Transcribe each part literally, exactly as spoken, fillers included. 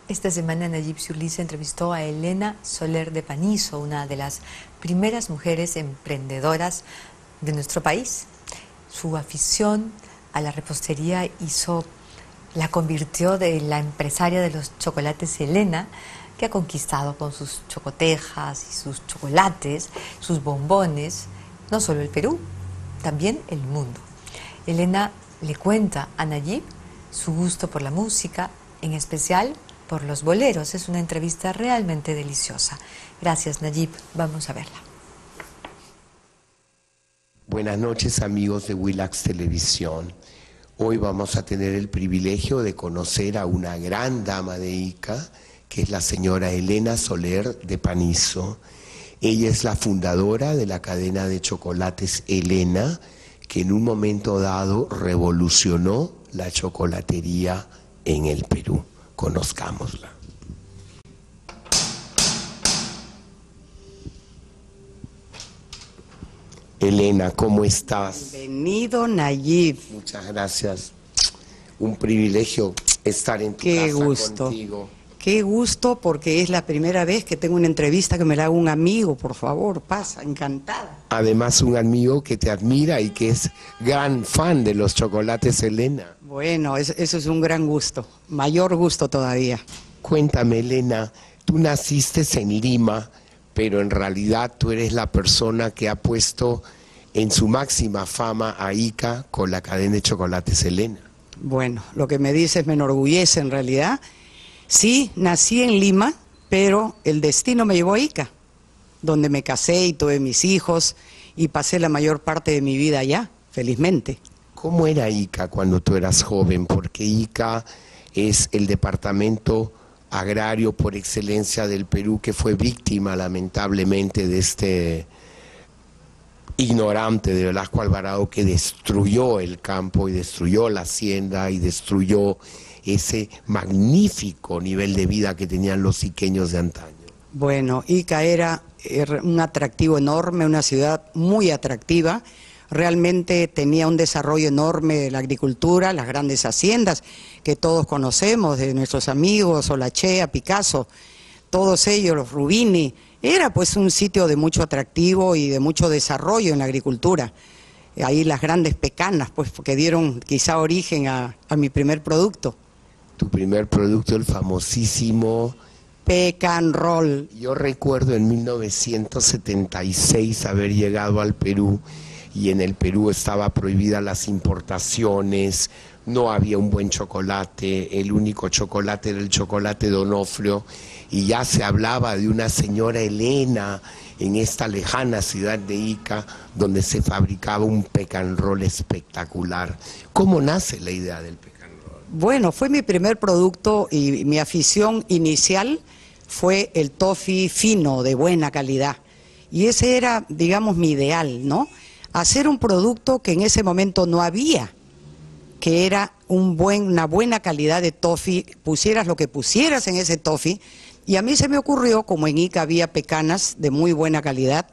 Esta semana Nayib Surli se entrevistó a Elena Soler de Panizo, una de las primeras mujeres emprendedoras de nuestro país. Su afición a la repostería hizo, la convirtió de la empresaria de los chocolates Elena, que ha conquistado con sus chocotejas y sus chocolates, sus bombones, no solo el Perú, también el mundo. Elena le cuenta a Nayib su gusto por la música, en especial por los boleros. Es una entrevista realmente deliciosa. Gracias, Nayib. Vamos a verla. Buenas noches, amigos de Willax Televisión. Hoy vamos a tener el privilegio de conocer a una gran dama de Ica, que es la señora Elena Soler de Panizo. Ella es la fundadora de la cadena de chocolates Elena, que en un momento dado revolucionó la chocolatería en el Perú. Conozcámosla. Elena, ¿cómo estás? Bienvenido, Nayib. Muchas gracias. Un privilegio estar en tu Qué casa gusto. contigo. Qué gusto, porque es la primera vez que tengo una entrevista que me la haga un amigo. Por favor, pasa, encantada. Además, un amigo que te admira y que es gran fan de los chocolates Elena. Bueno, es- eso es un gran gusto, mayor gusto todavía. Cuéntame, Elena, tú naciste en Lima, pero en realidad tú eres la persona que ha puesto en su máxima fama a Ica con la cadena de chocolates Elena. Bueno, lo que me dices me enorgullece en realidad. Sí, nací en Lima, pero el destino me llevó a Ica, donde me casé y tuve mis hijos y pasé la mayor parte de mi vida allá, felizmente. ¿Cómo era Ica cuando tú eras joven? Porque Ica es el departamento agrario por excelencia del Perú, que fue víctima lamentablemente de este ignorante de Velasco Alvarado, que destruyó el campo y destruyó la hacienda y destruyó ese magnífico nivel de vida que tenían los iqueños de antaño. Bueno, Ica era, era un atractivo enorme, una ciudad muy atractiva. Realmente tenía un desarrollo enorme de la agricultura, las grandes haciendas que todos conocemos, de nuestros amigos, Olachea, Picasso, todos ellos, los Rubini. Era pues un sitio de mucho atractivo y de mucho desarrollo en la agricultura. Ahí las grandes pecanas, pues, que dieron quizá origen a, a mi primer producto. Tu primer producto, el famosísimo... Pecan Roll. Yo recuerdo en mil novecientos setenta y seis haber llegado al Perú, y en el Perú estaba prohibida las importaciones, no había un buen chocolate, el único chocolate era el chocolate Donofrio, y ya se hablaba de una señora Elena en esta lejana ciudad de Ica, donde se fabricaba un pecan roll espectacular. ¿Cómo nace la idea del pecan roll? Bueno, fue mi primer producto y mi afición inicial fue el toffee fino, de buena calidad. Y ese era, digamos, mi ideal, ¿no? Hacer un producto que en ese momento no había, que era un buen, una buena calidad de toffee, pusieras lo que pusieras en ese toffee. Y a mí se me ocurrió, como en Ica había pecanas de muy buena calidad,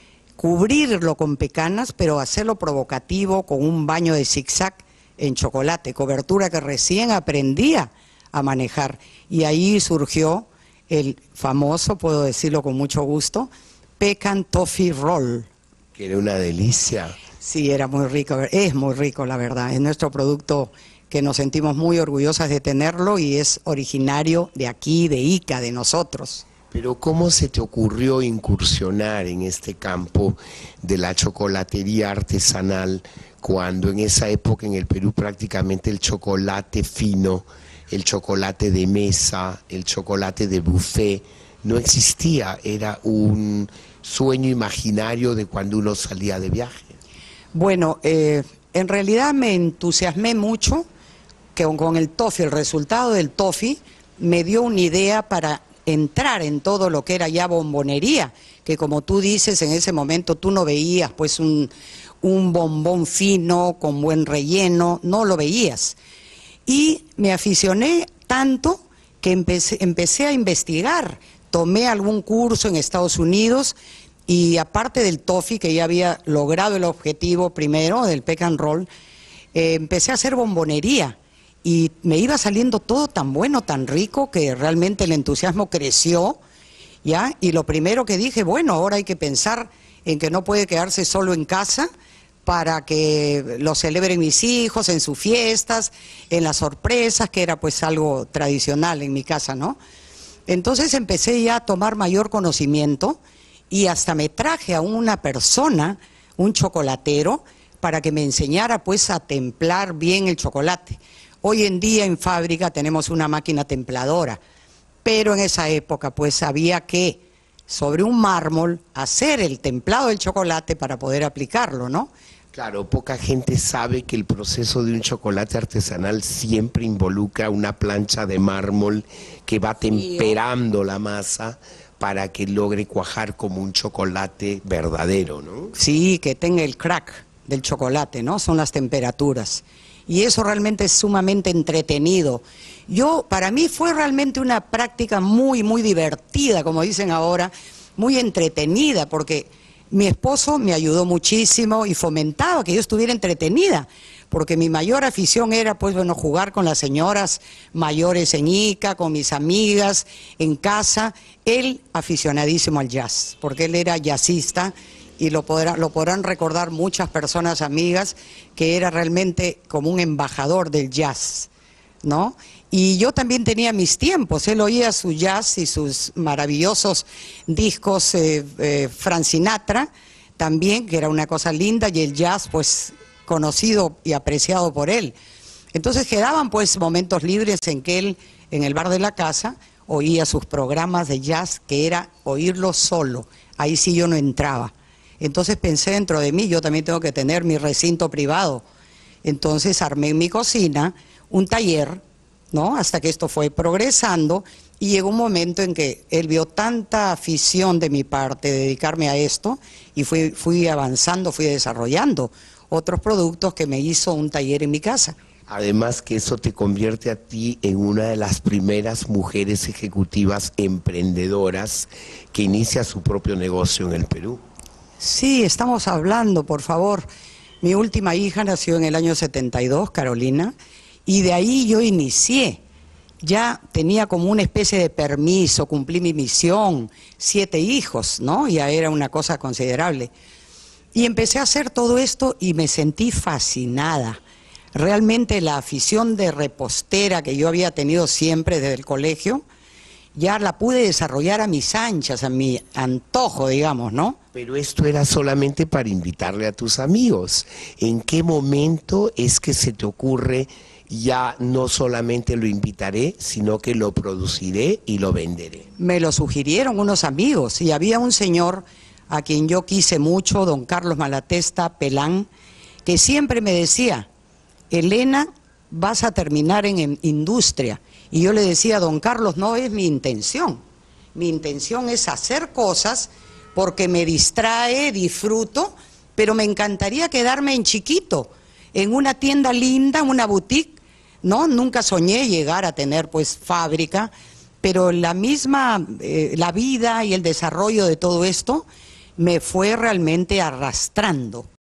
cubrirlo con pecanas, pero hacerlo provocativo con un baño de zigzag en chocolate, cobertura que recién aprendía a manejar. Y ahí surgió el famoso, puedo decirlo con mucho gusto, Pecan Toffee Roll. Que era una delicia. Sí, era muy rico, es muy rico, la verdad. Es nuestro producto que nos sentimos muy orgullosas de tenerlo y es originario de aquí, de Ica, de nosotros. Pero ¿cómo se te ocurrió incursionar en este campo de la chocolatería artesanal, cuando en esa época en el Perú prácticamente el chocolate fino, el chocolate de mesa, el chocolate de buffet no existía? Era un sueño imaginario de cuando uno salía de viaje. Bueno, eh, en realidad me entusiasmé mucho que con el toffee, el resultado del toffee me dio una idea para entrar en todo lo que era ya bombonería, que como tú dices, en ese momento tú no veías pues un, un bombón fino con buen relleno, no lo veías. Y me aficioné tanto que empecé, empecé a investigar, tomé algún curso en Estados Unidos y aparte del toffee, que ya había logrado el objetivo primero del pecan roll, eh, empecé a hacer bombonería. y me iba saliendo todo tan bueno, tan rico, que realmente el entusiasmo creció, ¿ya? Y lo primero que dije, bueno, ahora hay que pensar en que no puede quedarse solo en casa para que lo celebren mis hijos en sus fiestas, en las sorpresas, que era pues algo tradicional en mi casa, ¿no? Entonces empecé ya a tomar mayor conocimiento y hasta me traje a una persona, un chocolatero, para que me enseñara pues a templar bien el chocolate. Hoy en día en fábrica tenemos una máquina templadora, pero en esa época pues había que, sobre un mármol, hacer el templado del chocolate para poder aplicarlo, ¿no? Claro, poca gente sabe que el proceso de un chocolate artesanal siempre involucra una plancha de mármol que va temperando la masa para que logre cuajar como un chocolate verdadero, ¿no? Sí, que tenga el crack del chocolate, ¿no? Son las temperaturas. Y eso realmente es sumamente entretenido. Yo, para mí fue realmente una práctica muy, muy divertida, como dicen ahora, muy entretenida, porque mi esposo me ayudó muchísimo y fomentaba que yo estuviera entretenida, porque mi mayor afición era, pues, bueno, jugar con las señoras mayores en Ica, con mis amigas, en casa. Él aficionadísimo al jazz, porque él era jazzista, y lo podrán, lo podrán recordar muchas personas amigas, que era realmente como un embajador del jazz, ¿no? Y yo también tenía mis tiempos, él oía su jazz y sus maravillosos discos, eh, eh, Frank Sinatra también, que era una cosa linda, y el jazz pues conocido y apreciado por él. Entonces quedaban pues momentos libres en que él, en el bar de la casa, oía sus programas de jazz, que era oírlo solo, ahí sí yo no entraba. Entonces pensé dentro de mí, yo también tengo que tener mi recinto privado. Entonces armé en mi cocina un taller, ¿no? Hasta que esto fue progresando y llegó un momento en que él vio tanta afición de mi parte de dedicarme a esto y fui, fui avanzando, fui desarrollando otros productos que me hizo un taller en mi casa. Además que eso te convierte a ti en una de las primeras mujeres ejecutivas emprendedoras que inicia su propio negocio en el Perú. Sí, estamos hablando, por favor. Mi última hija nació en el año setenta y dos, Carolina, y de ahí yo inicié. Ya tenía como una especie de permiso, cumplí mi misión, siete hijos, ¿no? Ya era una cosa considerable. Y empecé a hacer todo esto y me sentí fascinada. Realmente la afición de repostera que yo había tenido siempre desde el colegio, ya la pude desarrollar a mis anchas, a mi antojo, digamos, ¿no? Pero esto era solamente para invitarle a tus amigos. ¿En qué momento es que se te ocurre, ya no solamente lo invitaré, sino que lo produciré y lo venderé? Me lo sugirieron unos amigos y había un señor a quien yo quise mucho, don Carlos Malatesta Pelán, que siempre me decía, Elena, vas a terminar en, en industria. Y yo le decía, don Carlos, no es mi intención. Mi intención es hacer cosas porque me distrae, disfruto, pero me encantaría quedarme en chiquito, en una tienda linda, una boutique, ¿no? Nunca soñé llegar a tener pues fábrica, pero la misma, eh, la vida y el desarrollo de todo esto me fue realmente arrastrando